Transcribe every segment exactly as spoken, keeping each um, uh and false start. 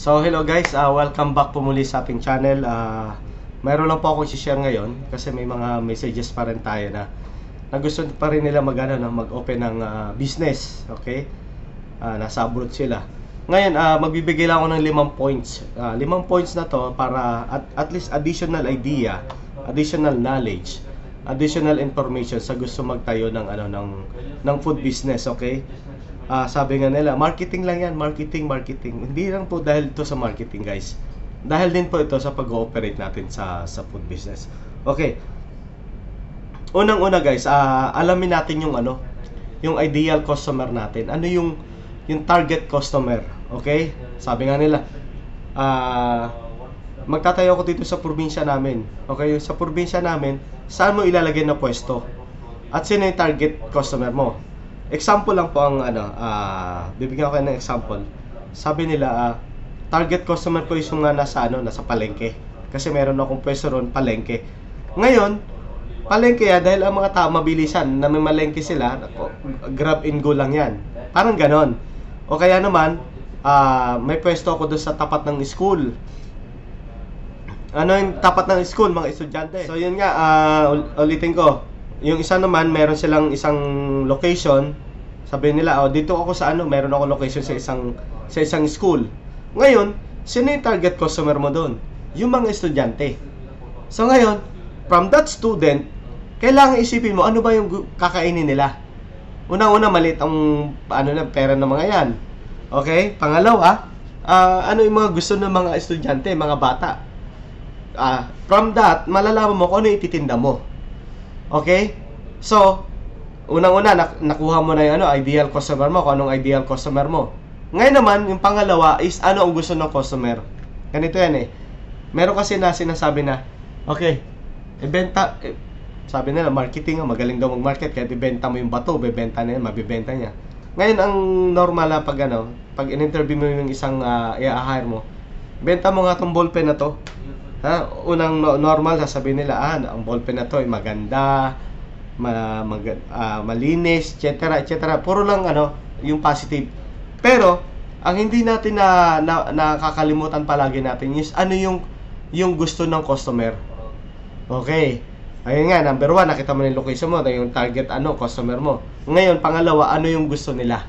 So hello guys, uh, welcome back po muli sa ating channel. uh, Mayroon lang po akong i-share ngayon kasi may mga messages pa rin tayo na, na gusto pa rin nila mag, ano, na mag-open ng uh, business. Okay, uh, nasa abroad sila. Ngayon uh, magbibigay lang ako ng limang points. uh, Limang points na to para at, at least additional idea, additional knowledge, additional information sa gusto magtayo ng, ano, ng, ng food business. Okay, Ah, sabi nga nila, marketing lang yan, marketing, marketing. Hindi lang po dahil ito sa marketing, guys. Dahil din po ito sa pag-ooperate natin sa sa food business. Okay. Unang-una, guys, ah, alamin natin yung ano, yung ideal customer natin. Ano yung yung target customer, okay? Sabi nga nila, ah, magtatayo ako dito sa probinsya namin. Okay, yung sa probinsya namin, saan mo ilalagay na pwesto? At sino yung target customer mo? Example lang po ang ano, uh, bibigyan ko kayo ng example. Sabi nila, uh, target customer ko is yung uh, nasa ano, nasa palengke. Kasi meron akong pwesto ron, palengke. Ngayon, palengke ya dahil ang mga tao mabilisan, na may malengke sila, grab and go lang yan. Parang ganon. O kaya naman, uh, may pwesto ako doon sa tapat ng school. Ano yung tapat ng school, mga estudyante? So yun nga, uh, ulitin ko. Yung isa naman, meron silang isang location. Sabi nila, oh, dito ako sa ano, meron ako location sa isang sa isang school. Ngayon, sino yung target customer mo doon? Yung mga estudyante. So ngayon, from that student, kailangan isipin mo, ano ba yung kakainin nila? Unang-una, maliit ang ano na, pera ng mga yan. Okay? Pangalawa, uh, ano yung mga gusto ng mga estudyante, mga bata? Uh, from that, malalaman mo kung ano yung ititinda mo. Okay? So, unang-una, nak nakuha mo na yung ano, ideal customer mo, kung anong ideal customer mo. Ngayon naman, yung pangalawa is ano ang gusto ng customer. Ganito yan eh. Meron kasi na sinasabi na, okay, ibenta, eh, sabi nila, marketing, magaling daw mag-market, kaya ibenta mo yung bato, bebenta na yan, mabibenta niya. Ngayon, ang normal na pag ano, pag in-interview mo yung isang uh, i-hire mo, benta mo nga itong ballpen na to. Ha? Unang no normal, sasabihin nila, ah, ang ballpen na to ay maganda, ma mag uh, malinis, et cetera et cetera. Puro lang ano, yung positive. Pero ang hindi natin na, na nakakalimutan palagi natin is ano yung yung gusto ng customer. Okay. Ayun nga, number one, nakita mo yung location mo, yung target ano, customer mo. Ngayon, pangalawa, ano yung gusto nila?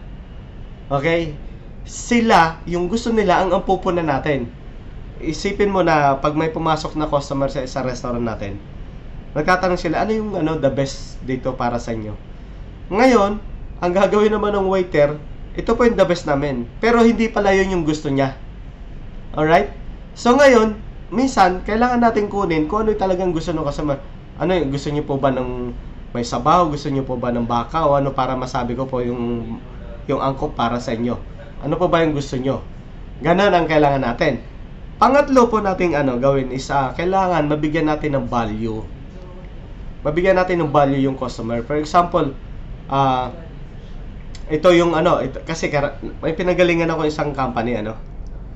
Okay? Sila, yung gusto nila ang ampupunan natin. Isipin mo na pag may pumasok na customer sa sa restaurant natin, nagtatanong sila, ano yung ano, the best dito para sa inyo? Ngayon, ang gagawin naman ng waiter, ito po yung the best namin. Pero hindi pala yun yung gusto niya. Alright? So ngayon, minsan, kailangan natin kunin kung ano yung talagang gusto ng customer. Ano yung gusto niyo po ba ng may sabaw? Gusto niyo po ba ng baka? O ano para masabi ko po yung, yung angkop para sa inyo? Ano po ba yung gusto niyo? Ganon ang kailangan natin. Pangatlo po nating ano gawin is uh, kailangan mabigyan natin ng value. Mabigyan natin ng value yung customer. For example, uh, ito yung ano, ito, kasi may pinanggalingan ako isang company ano.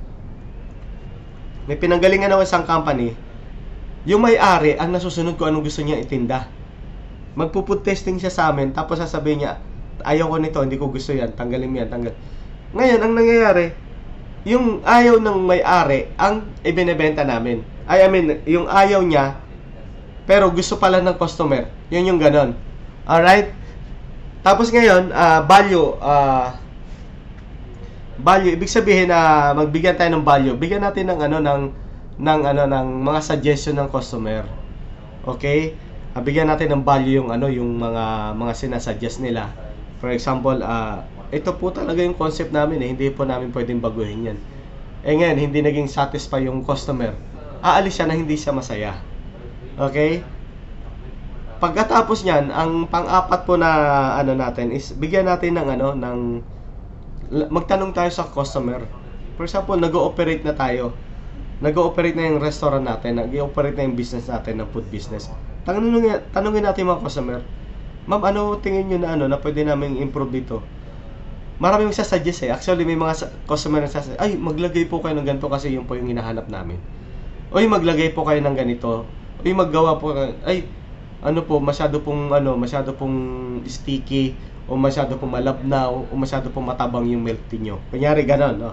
May pinanggalingan ako isang company. Yung may-ari ang nasusunod ko anong gusto niya itinda. Magpo-food testing siya sa amin tapos sasabihin niya, ayaw ko nito, hindi ko gusto yan, tanggalin mo yan, tanggal. Ngayon, ang nangyayari, yung ayaw ng may-ari ang ibinebenta namin. I mean, yung ayaw niya pero gusto pala ng customer. Yun yung ganon. Alright? Tapos ngayon, uh, value uh, value, ibig sabihin na uh, magbigyan tayo ng value. Bigyan natin ng ano ng ng ano ng mga suggestion ng customer. Okay? Uh, bigyan natin ng value yung ano yung mga mga sinasuggest nila. For example, uh, ito po talaga yung concept namin eh. Hindi po namin pwedeng baguhin yan. Eh ngayon, hindi naging satisfy yung customer. Aalis siya na hindi siya masaya. Okay? Pagkatapos niyan, ang pang-apat po na ano natin is bigyan natin ng ano ng magtanong tayo sa customer. For example, nag-ooperate na tayo. Nag-ooperate na yung restaurant natin, nag-ooperate na yung business natin, ng food business. Tanungin, tanungin natin mga customer, ma'am, ano tingin niyo na ano na pwede namin improve dito? Maraming magsasuggest eh. Actually, may mga customer na sasabi, ay, maglagay po kayo ng ganito kasi yun po yung hinahanap namin. Oy, maglagay po kayo ng ganito. Oy, maggawa po kayo. Ay, ano po, masyado pong, ano, masyado pong sticky, o masyado pong malabnaw, o masyado pong matabang yung milk tea nyo. Kunyari, ganon, no?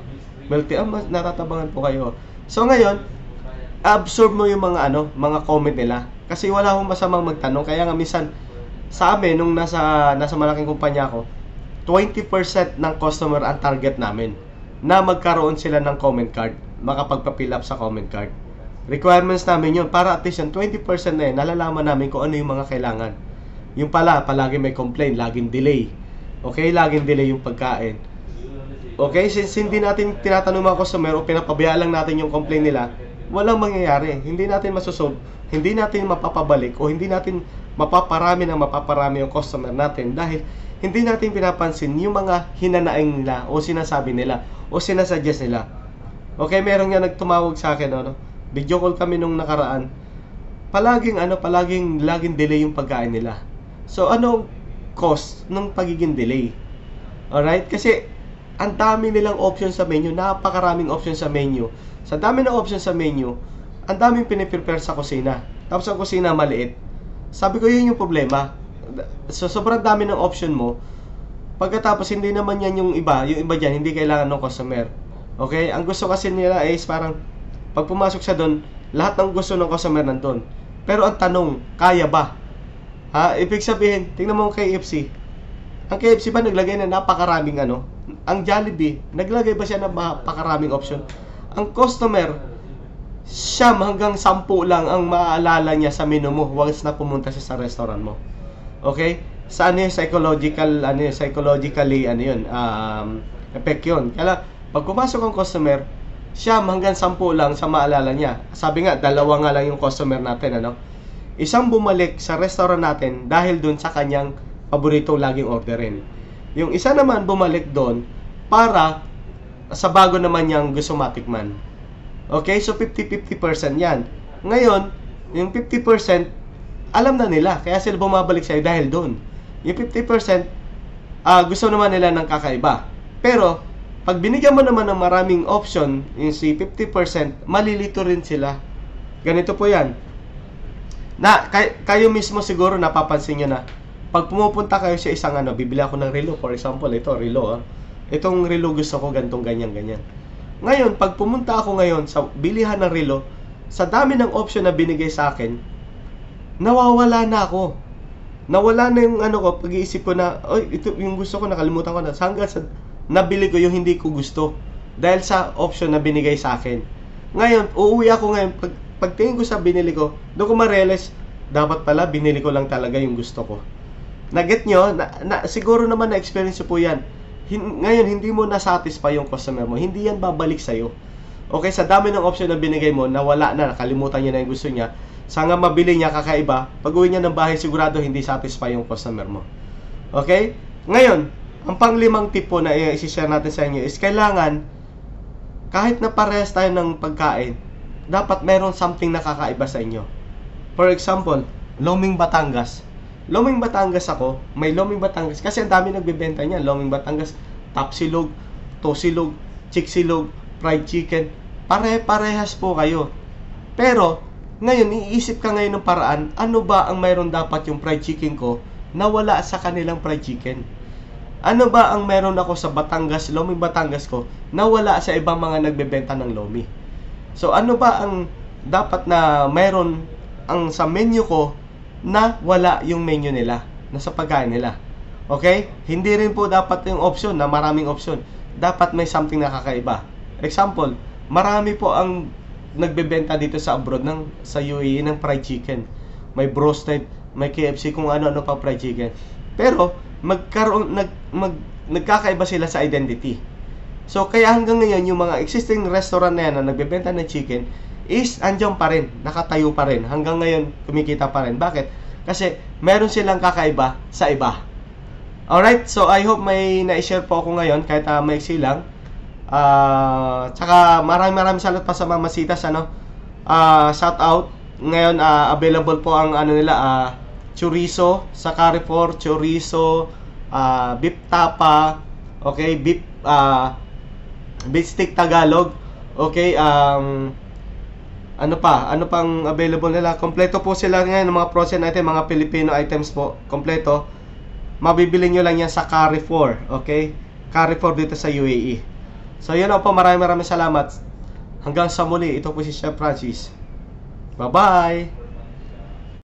milk tea, ah, mas natatabangan po kayo. So ngayon, absorb mo yung mga ano, mga comment nila. Kasi wala akong masamang magtanong. Kaya nga minsan sa amin nung nasa nasa malaking kumpanya ko, twenty percent ng customer ang target namin na magkaroon sila ng comment card, makapagpa-fill up sa comment card. Requirements namin yun para at least yung twenty percent na yun, nalalaman namin kung ano yung mga kailangan. Yung pala, palagi may complaint, laging delay. Okay, laging delay yung pagkain. Okay, since hindi natin tinatanong mga customer o pinapabayaan lang natin yung complaint nila, walang mangyayari. Hindi natin masusolve, hindi natin mapapabalik o hindi natin mapaparami ng mapaparami yung customer natin dahil hindi natin pinapansin yung mga hinanaing nila o sinasabi nila o sinasuggest nila. Okay, meron nga nagtumawag sa akin, ano, video call kami nung nakaraan. Palaging ano, palaging laging delay yung pagkain nila. So ano cost ng pagiging delay? Alright, kasi ang dami nilang option sa menu, napakaraming option sa menu. Sa dami ng option sa menu, ang daming piniprepare sa kusina. Tapos ang kusina maliit. Sabi ko, yun yung problema. So sobrang dami ng option mo. Pagkatapos hindi naman yan yung iba, yung iba dyan, hindi kailangan ng customer. Okay? Ang gusto kasi nila is parang pag pumasok sa doon, lahat ng gusto ng customer nandun. Pero ang tanong, kaya ba? Ha? Ibig sabihin, tingnan mo ang K F C. Ang K F C ba naglagay na napakaraming ano? Ang Jollibee, naglagay ba siya ng napakaraming option? Ang customer, siyam hanggang sampu lang ang maaalala niya sa menu mo once na pumunta siya sa restaurant mo. Okay? Sa ano yung psychological, ano yung psychologically, ano yun, um, effect yun. Kaya, pag pumasok ang customer, siyam hanggang sampu lang sa maalala niya. Sabi nga, dalawa nga lang yung customer natin, ano? Isang bumalik sa restaurant natin dahil dun sa kanyang paborito laging orderin. Yung isa naman bumalik doon para sa bago naman niyang gusto matikman. Okay, so fifty fifty percent yan. Ngayon, yung fifty percent, alam na nila, kaya sila bumabalik sa'yo dahil doon. Yung fifty percent, uh, gusto naman nila ng kakaiba. Pero, pag binigyan mo naman ng maraming option, yung si fifty percent, malilito rin sila. Ganito po yan. Na, kay, kayo mismo siguro napapansin nyo na, pag pumupunta kayo sa isang ano, bibili ako ng relo, for example, ito, relo, ah. Itong relo gusto ko, gantong ganyan, ganyan. Ngayon, pag pumunta ako ngayon sa bilihan ng relo, sa dami ng option na binigay sa akin, nawawala na ako. Nawala na yung ano ko, pag-iisip ko na, oy, ito yung gusto ko, nakalimutan ko na. Hanggang sa nabili ko yung hindi ko gusto dahil sa option na binigay sa akin. Ngayon, uuwi ako ngayon, pag, pagtingin ko sa binili ko, doon ko ma-realize, dapat pala binili ko lang talaga yung gusto ko. Na-get nyo? Na, na, siguro naman na-experience po yan. Hin, ngayon, hindi mo na-satisfy yung customer mo. Hindi yan babalik sa'yo. Okay, sa dami ng option na binigay mo, nawala na, nakalimutan niya na yung gusto niya. Sa nga mabili niya, kakaiba, pag-uwi niya ng bahay, sigurado hindi satisfy yung customer mo. Okay? Ngayon, ang panglimang tip po na i-share natin sa inyo is kailangan, kahit na parehas tayo ng pagkain, dapat meron something na kakaiba sa inyo. For example, Loming Batangas. Loming Batangas ako, may Loming Batangas kasi ang dami nagbebenta niyan. Loming Batangas, Tapsilog, Tosilog, Chicsilog, fried chicken. Pare-parehas po kayo. Pero ngayon, iisip ka ngayon ng paraan, ano ba ang mayroon dapat yung fried chicken ko na wala sa kanilang fried chicken? Ano ba ang meron ako sa Batangas, Loming Batangas ko na wala sa ibang mga nagbebenta ng lomi? So ano ba ang dapat na meron ang sa menu ko na wala yung menu nila, na sa pagkain nila? Okay? Hindi rin po dapat yung option na maraming option. Dapat may something na kakaiba. Example, marami po ang nagbebenta dito sa abroad ng sa U A E ng fried chicken. May broasted, may K F C, kung ano-ano pa fried chicken. Pero magkaroon nag, mag, nagkakaiba sila sa identity. So kaya hanggang ngayon yung mga existing restaurant na yan na nagbebenta ng chicken is andyan pa rin, nakatayo pa rin. Hanggang ngayon kumikita pa rin. Bakit? Kasi meron silang kakaiba sa iba. Alright, so I hope may na-share po ako ngayon kahit uh, maiksi lang. Uh, tsaka maraming maraming salamat pa sa mga masitas, ano? Uh, shout out. Ngayon uh, available po ang ano nila, uh, chorizo sa Carrefour, chorizo, uh, beef tapa, okay, beef uh, beef stick Tagalog, okay, um, ano pa, ano pang available nila? Kompleto po sila ngayon ng mga frozen item, mga Filipino items po, kompleto. Mabibili nyo lang yan sa Carrefour, okay? Carrefour dito sa U A E. So yun po, maraming maraming salamat. Hanggang sa muli, ito po si Chef Francis. Bye-bye!